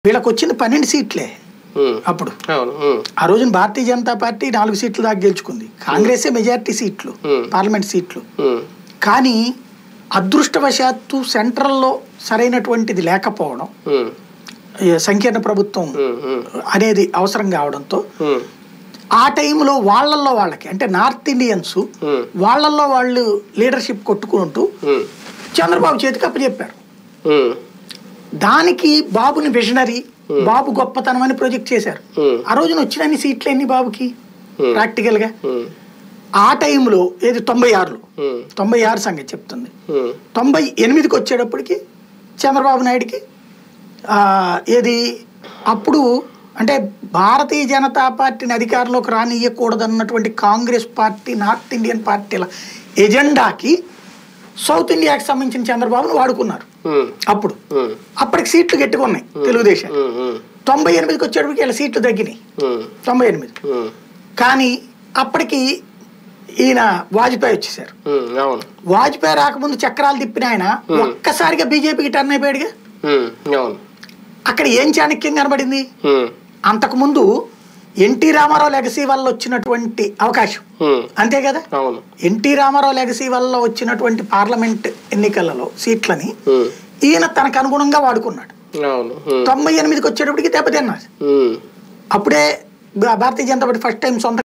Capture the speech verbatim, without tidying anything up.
వీళ్ళకి వచ్చింది పన్నెండు సీట్లే అప్పుడు. ఆ రోజున భారతీయ జనతా పార్టీ నాలుగు సీట్లు దాకా గెలుచుకుంది. కాంగ్రెసే మెజారిటీ సీట్లు, పార్లమెంట్ సీట్లు. కానీ అదృష్టవశాత్తు సెంట్రల్లో సరైనటువంటిది లేకపోవడం, సంకీర్ణ ప్రభుత్వం అనేది అవసరం కావడంతో ఆ టైంలో వాళ్ళల్లో వాళ్ళకి అంటే నార్త్ ఇండియన్స్ వాళ్ళల్లో వాళ్ళు లీడర్షిప్ కొట్టుకుంటూ చంద్రబాబు చేతికి అప్పచెప్పారు. దానికి బాబుని విజనరీ, బాబు గొప్పతనం అని ప్రొజెక్ట్ చేశారు. ఆ రోజున వచ్చిన అన్ని సీట్లు ఎన్ని బాబుకి ప్రాక్టికల్ గా ఆ టైంలో ఏది తొంభై ఆరులో తొంభై ఆరు సంగతి చెప్తుంది. తొంభై ఎనిమిదికి వచ్చేటప్పటికి చంద్రబాబు నాయుడికి ఆ ఏది అప్పుడు అంటే భారతీయ జనతా పార్టీని అధికారంలోకి రానియకూడదన్నటువంటి కాంగ్రెస్ పార్టీ, నార్త్ ఇండియన్ పార్టీల ఎజెండాకి సౌత్ ఇండియాకి సంబంధించిన చంద్రబాబును వాడుకున్నారు. అప్పుడు అప్పటికి సీట్లు గట్టిగా ఉన్నాయి తెలుగుదేశం. తొంభై ఎనిమిదికి వచ్చేటప్పటికి ఇలా సీట్లు తగ్గినాయి తొంభై ఎనిమిది. కానీ అప్పటికి ఈయన వాజ్పేయి వచ్చేసారు. వాజ్పేయి రాకముందు చక్రాలు తిప్పిన ఆయన ఒక్కసారిగా బీజేపీకి టర్న్ అయిపోయాడుగా. అక్కడ ఏం చాణక్యం కనబడింది? అంతకుముందు ఎన్టీ రామారావు లెగసీ వల్ల వచ్చినటువంటి అవకాశం, అంతే కదా. ఎన్టీ రామారావు లెగసీ వల్ల వచ్చినటువంటి పార్లమెంట్ ఎన్నికలలో సీట్లని ఈయన తనకు అనుగుణంగా వాడుకున్నాడు. తొంభై ఎనిమిదికి వచ్చేటప్పటికి దెబ్బతిన్నారు. అప్పుడే Bharatiya Janata party first time సొంత